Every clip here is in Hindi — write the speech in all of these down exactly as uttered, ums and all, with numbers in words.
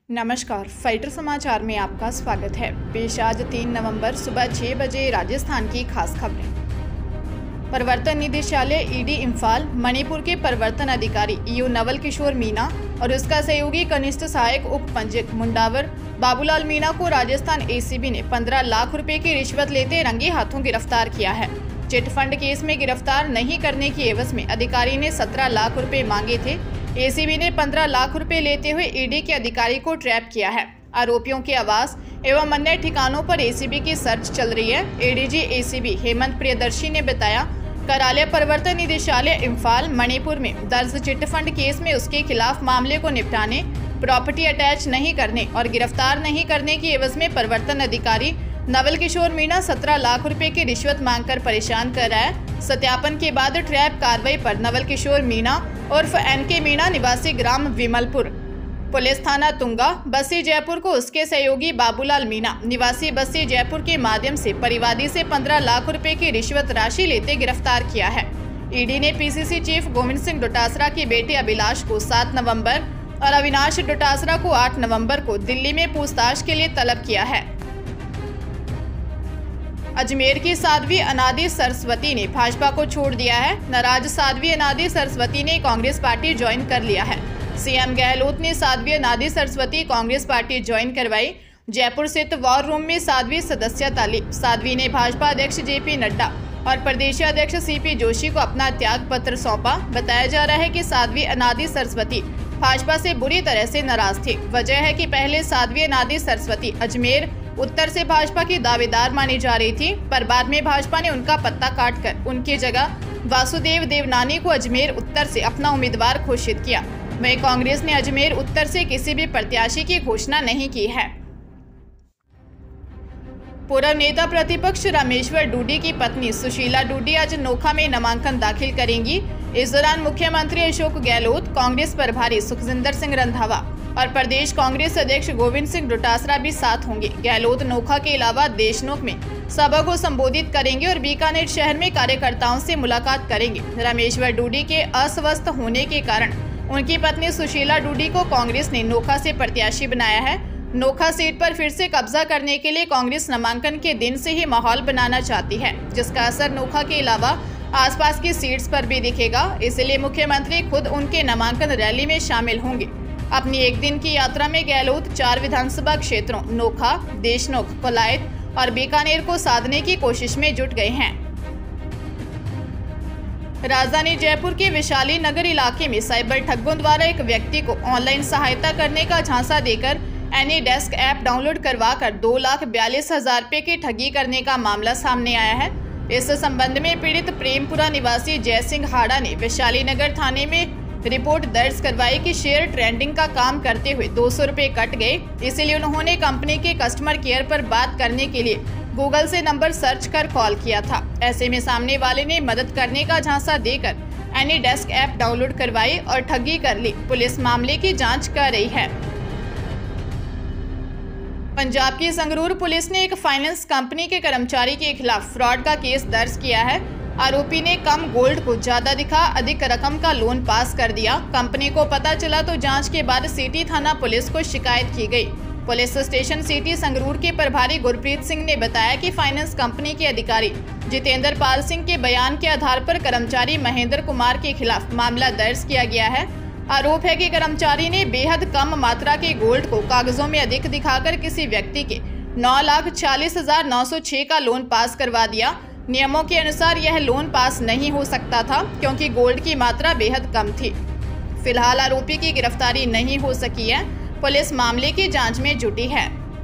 नमस्कार, फाइटर समाचार में आपका स्वागत है। पेश आज तीन नवंबर सुबह छह बजे राजस्थान की खास खबरें। प्रवर्तन निदेशालय ईडी इम्फाल मणिपुर के प्रवर्तन अधिकारी यू नवल किशोर मीणा और उसका सहयोगी कनिष्ठ सहायक उप पंजीयक मुंडावर बाबूलाल मीणा को राजस्थान एसीबी ने पंद्रह लाख रुपए की रिश्वत लेते रंगे हाथों गिरफ्तार किया है। चिटफंड केस में गिरफ्तार नहीं करने की एवज में अधिकारी ने सत्रह लाख रुपए मांगे थे। एसीबी ने पंद्रह लाख रुपए लेते हुए ईडी के अधिकारी को ट्रैप किया है। आरोपियों के आवास एवं अन्य ठिकानों पर एसीबी की सर्च चल रही है। एडीजी एसीबी हेमंत प्रियदर्शी ने बताया, करालय प्रवर्तन निदेशालय इम्फाल मणिपुर में दर्ज चिटफंड केस में उसके खिलाफ मामले को निपटाने, प्रॉपर्टी अटैच नहीं करने और गिरफ्तार नहीं करने की एवज में प्रवर्तन अधिकारी नवल किशोर मीणा सत्रह लाख रुपए की रिश्वत मांगकर परेशान कर रहा है। सत्यापन के बाद ट्रैप कार्रवाई पर नवल किशोर मीणा उर्फ एनके मीणा निवासी ग्राम विमलपुर पुलिस थाना तुंगा बस्सी जयपुर को उसके सहयोगी बाबूलाल मीणा निवासी बस्सी जयपुर के माध्यम से परिवादी से पंद्रह लाख रुपए की रिश्वत राशि लेते गिरफ्तार किया है। ईडी ने पीसीसी चीफ गोविंद सिंह डोटासरा के बेटे अभिलाष को सात नवंबर और अविनाश डोटासरा को आठ नवंबर को दिल्ली में पूछताछ के लिए तलब किया है। अजमेर की साध्वी अनादि सरस्वती ने भाजपा को छोड़ दिया है। नाराज साध्वी अनादि सरस्वती ने कांग्रेस पार्टी ज्वाइन कर लिया है। सीएम गहलोत ने साध्वी अनादि सरस्वती कांग्रेस पार्टी ज्वाइन करवाई। जयपुर स्थित वॉर रूम में साध्वी सदस्यता ली। साध्वी ने भाजपा अध्यक्ष जेपी नड्डा और प्रदेश अध्यक्ष सीपी जोशी को अपना त्याग पत्र सौंपा। बताया जा रहा है कि साध्वी अनादि सरस्वती भाजपा से बुरी तरह से नाराज थे। वजह है कि पहले साध्वी अनादि सरस्वती अजमेर उत्तर से भाजपा की दावेदार मानी जा रही थी, पर बाद में भाजपा ने उनका पत्ता काटकर उनकी जगह वासुदेव देवनानी को अजमेर उत्तर से अपना उम्मीदवार घोषित किया। वहीं कांग्रेस ने अजमेर उत्तर से किसी भी प्रत्याशी की घोषणा नहीं की है। पूर्व नेता प्रतिपक्ष रामेश्वर डूडी की पत्नी सुशीला डूडी आज नोखा में नामांकन दाखिल करेंगी। इस दौरान मुख्यमंत्री अशोक गहलोत, कांग्रेस प्रभारी सुखजिंदर सिंह रंधावा और प्रदेश कांग्रेस अध्यक्ष गोविंद सिंह डोटासरा भी साथ होंगे। गहलोत नोखा के अलावा देशनोक में सभा को संबोधित करेंगे और बीकानेर शहर में कार्यकर्ताओं से मुलाकात करेंगे। रामेश्वर डूडी के अस्वस्थ होने के कारण उनकी पत्नी सुशीला डूडी को कांग्रेस ने नोखा से प्रत्याशी बनाया है। नोखा सीट पर फिर से कब्जा करने के लिए कांग्रेस नामांकन के दिन से ही माहौल बनाना चाहती है, जिसका असर नोखा के अलावा आसपास की सीट्स पर भी दिखेगा। इसलिए मुख्यमंत्री खुद उनके नामांकन रैली में शामिल होंगे। अपनी एक दिन की यात्रा में गहलोत चार विधानसभा क्षेत्रों नोखा, देशनोक, कोलायत और बीकानेर को साधने की कोशिश में जुट गए हैं। राजधानी जयपुर के विशाली नगर इलाके में साइबर ठगों द्वारा एक व्यक्ति को ऑनलाइन सहायता करने का झांसा देकर एनी डेस्क ऐप डाउनलोड करवाकर दो लाख बयालीस हजार रुपए की ठगी करने का मामला सामने आया है। इस संबंध में पीड़ित प्रेमपुरा निवासी जय सिंह हाड़ा ने विशाली नगर थाने में रिपोर्ट दर्ज करवाई कि शेयर ट्रेडिंग का काम करते हुए दो सौ रुपए कट गए। इसलिए उन्होंने कंपनी के कस्टमर केयर पर बात करने के लिए गूगल से नंबर सर्च कर कॉल किया था। ऐसे में सामने वाले ने मदद करने का झांसा देकर एनी डेस्क ऐप डाउनलोड करवाई और ठगी कर ली। पुलिस मामले की जांच कर रही है। पंजाब की संगरूर पुलिस ने एक फाइनेंस कंपनी के कर्मचारी के खिलाफ फ्रॉड का केस दर्ज किया है। आरोपी ने कम गोल्ड को ज्यादा दिखा अधिक रकम का लोन पास कर दिया। कंपनी को पता चला तो जांच के बाद सिटी थाना पुलिस को शिकायत की गई। पुलिस स्टेशन सिटी संगरूर के प्रभारी गुरप्रीत सिंह ने बताया कि फाइनेंस कंपनी के अधिकारी जितेंद्र पाल सिंह के बयान के आधार पर कर्मचारी महेंद्र कुमार के खिलाफ मामला दर्ज किया गया है। आरोप है कि कर्मचारी ने बेहद कम मात्रा के गोल्ड को कागजों में अधिक दिखाकर किसी व्यक्ति के नौ लाख छियालीस हजार नौ सौ छह का लोन पास करवा दिया। नियमों के अनुसार यह लोन पास नहीं हो सकता था, क्योंकि गोल्ड की मात्रा बेहद कम थी। फिलहाल आरोपी की गिरफ्तारी नहीं हो सकी है। पुलिस मामले की जांच में जुटी है।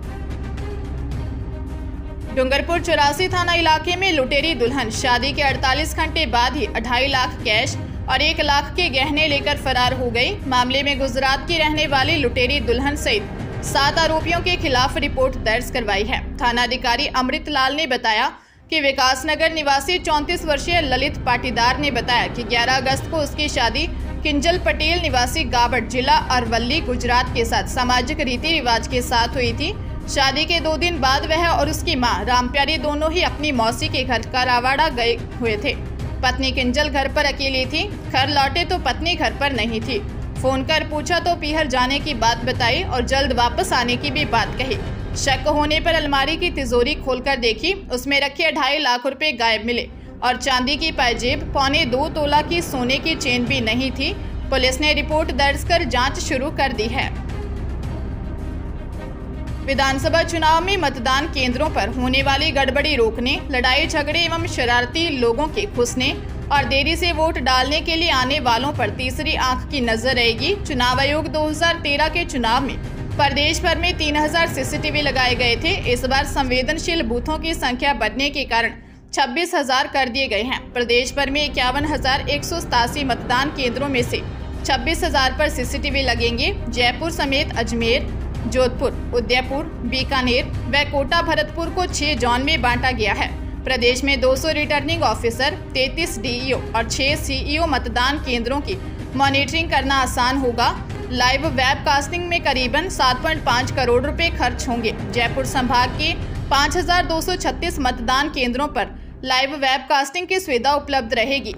डूंगरपुर चौरासी थाना इलाके में लुटेरी दुल्हन शादी के अड़तालीस घंटे बाद ही अढ़ाई लाख कैश और एक लाख के गहने लेकर फरार हो गई। मामले में गुजरात की रहने वाली लुटेरी दुल्हन सहित सात आरोपियों के खिलाफ रिपोर्ट दर्ज करवाई है। थानाधिकारी अमृत लाल ने बताया कि विकासनगर निवासी चौंतीस वर्षीय ललित पाटीदार ने बताया कि ग्यारह अगस्त को उसकी शादी किंजल पटेल निवासी गावट जिला अरवली गुजरात के साथ सामाजिक रीति रिवाज के साथ हुई थी। शादी के दो दिन बाद वह और उसकी मां रामप्यारी दोनों ही अपनी मौसी के घर करावाड़ा गए हुए थे। पत्नी किंजल घर पर अकेली थी। घर लौटे तो पत्नी घर पर नहीं थी। फोन कर पूछा तो पीहर जाने की बात बताई और जल्द वापस आने की भी बात कही। शक होने पर अलमारी की तिजोरी खोलकर देखी, उसमें रखे ढाई लाख रुपए गायब मिले और चांदी की पायजेब, पौने दो तोला की सोने की चेन भी नहीं थी। पुलिस ने रिपोर्ट दर्ज कर जांच शुरू कर दी है। विधानसभा चुनाव में मतदान केंद्रों पर होने वाली गड़बड़ी रोकने, लड़ाई झगड़े एवं शरारती लोगों के घुसने और देरी से वोट डालने के लिए आने वालों पर तीसरी आंख की नजर रहेगी। चुनाव आयोग दो हज़ार तेरह के चुनाव में प्रदेश भर में तीन हज़ार सीसीटीवी लगाए गए थे। इस बार संवेदनशील बूथों की संख्या बढ़ने के कारण छब्बीस हजार कर दिए गए हैं। प्रदेश भर में इक्यावन हजार एक सौ सतासी मतदान केंद्रों में से छब्बीस हजार पर सीसीटीवी लगेंगे। जयपुर समेत अजमेर, जोधपुर, उदयपुर, बीकानेर व कोटा भरतपुर को छह जोन में बांटा गया है। प्रदेश में दो सौ रिटर्निंग ऑफिसर, तैंतीस डीईओ और छह सीईओ मतदान केंद्रों की मॉनिटरिंग करना आसान होगा। लाइव वेबकास्टिंग में करीबन सात पॉइंट पाँच करोड़ रुपए खर्च होंगे। जयपुर संभाग के पाँच हजार दो सौ छत्तीस मतदान केंद्रों पर लाइव वेबकास्टिंग की सुविधा उपलब्ध रहेगी।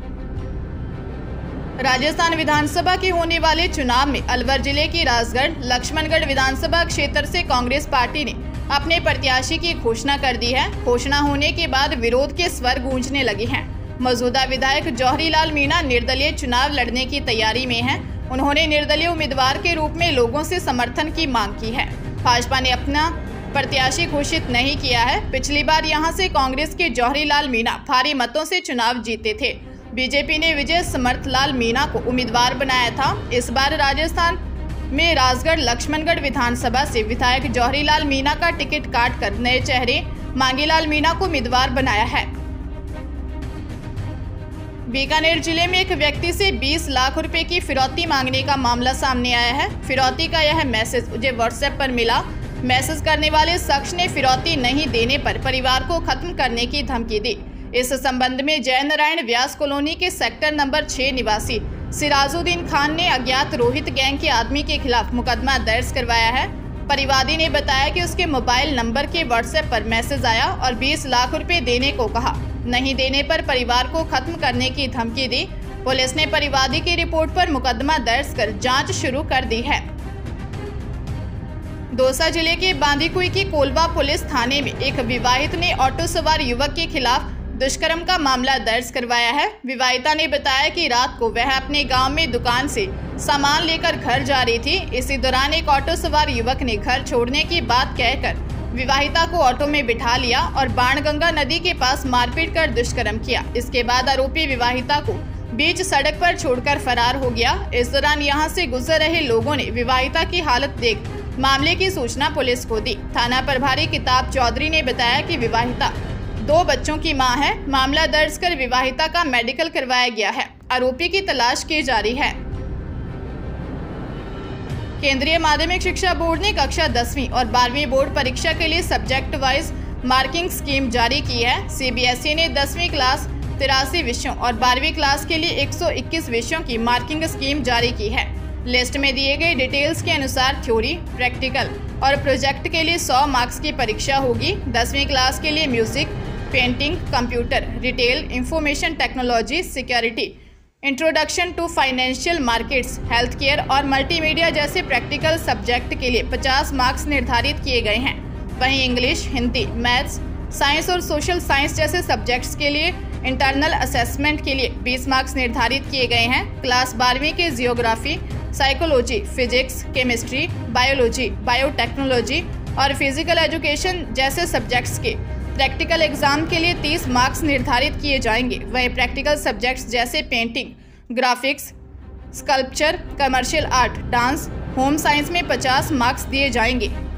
राजस्थान विधानसभा के होने वाले चुनाव में अलवर जिले की राजगढ़ लक्ष्मणगढ़ विधानसभा क्षेत्र से कांग्रेस पार्टी ने अपने प्रत्याशी की घोषणा कर दी है। घोषणा होने के बाद विरोध के स्वर गूंजने लगे हैं। मौजूदा विधायक जौहरी लाल मीणा निर्दलीय चुनाव लड़ने की तैयारी में हैं। उन्होंने निर्दलीय उम्मीदवार के रूप में लोगों से समर्थन की मांग की है। भाजपा ने अपना प्रत्याशी घोषित नहीं किया है। पिछली बार यहां से कांग्रेस के जौहरी लाल मीणा भारी मतों से चुनाव जीते थे। बीजेपी ने विजय समर्थ लाल मीणा को उम्मीदवार बनाया था। इस बार राजस्थान में राजगढ़ लक्ष्मणगढ़ विधानसभा से विधायक जौहरी लाल मीणा का टिकट काट कर नए चेहरे मांगीलाल मीणा को उम्मीदवार बनाया है। बीकानेर जिले में एक व्यक्ति से बीस लाख रुपए की फिरौती मांगने का मामला सामने आया है। फिरौती का यह मैसेज मुझे व्हाट्सएप पर मिला। मैसेज करने वाले शख्स ने फिरौती नहीं देने पर परिवार को खत्म करने की धमकी दी। इस संबंध में जय नारायण व्यास कॉलोनी के सेक्टर नंबर छह निवासी सिराजुद्दीन खान ने अज्ञात रोहित गैंग के आदमी के खिलाफ मुकदमा दर्ज करवाया है। परिवादी ने बताया कि उसके मोबाइल नंबर के व्हाट्सएप पर मैसेज आया और बीस लाख रुपए देने को कहा। नहीं देने पर परिवार को खत्म करने की धमकी दी। पुलिस ने परिवादी की रिपोर्ट पर मुकदमा दर्ज कर जांच शुरू कर दी है। दौसा जिले के बांदीकुई की कोलवा पुलिस थाने में एक विवाहित ने ऑटो सवार युवक के खिलाफ दुष्कर्म का मामला दर्ज करवाया है। विवाहिता ने बताया कि रात को वह अपने गांव में दुकान से सामान लेकर घर जा रही थी। इसी दौरान एक ऑटो सवार युवक ने घर छोड़ने की बात कहकर विवाहिता को ऑटो में बिठा लिया और बाणगंगा नदी के पास मारपीट कर दुष्कर्म किया। इसके बाद आरोपी विवाहिता को बीच सड़क पर छोड़कर फरार हो गया। इस दौरान यहां से गुजर रहे लोगों ने विवाहिता की हालत देख मामले की सूचना पुलिस को दी। थाना प्रभारी किताब चौधरी ने बताया कि विवाहिता दो बच्चों की मां है। मामला दर्ज कर विवाहिता का मेडिकल करवाया गया है। आरोपी की तलाश की जा रही है। केंद्रीय माध्यमिक शिक्षा बोर्ड ने कक्षा दसवीं और बारहवीं बोर्ड परीक्षा के लिए सब्जेक्ट वाइज मार्किंग स्कीम जारी की है। सीबीएसई ने दसवीं क्लास तिरासी विषयों और बारहवीं क्लास के लिए एक सौ इक्कीस विषयों की मार्किंग स्कीम जारी की है। लिस्ट में दिए गए डिटेल्स के अनुसार थ्योरी, प्रैक्टिकल और प्रोजेक्ट के लिए सौ मार्क्स की परीक्षा होगी। दसवीं क्लास के लिए music, painting, computer, retail, information technology, security, introduction to financial markets, health care और मल्टीमीडिया जैसे प्रैक्टिकल सब्जेक्ट के लिए पचास मार्क्स निर्धारित किए गए हैं। वहीं इंग्लिश, हिंदी, मैथ्स, साइंस और सोशल साइंस जैसे सब्जेक्ट्स के लिए इंटरनल असेसमेंट के लिए बीस मार्क्स निर्धारित किए गए हैं। क्लास बारहवीं के geography, psychology, physics, chemistry, biology, biotechnology और फिजिकल एजुकेशन जैसे सब्जेक्ट्स के प्रैक्टिकल एग्जाम के लिए तीस मार्क्स निर्धारित किए जाएंगे। वहीं प्रैक्टिकल सब्जेक्ट्स जैसे painting, graphics, sculpture, commercial art, dance, home science में पचास मार्क्स दिए जाएंगे।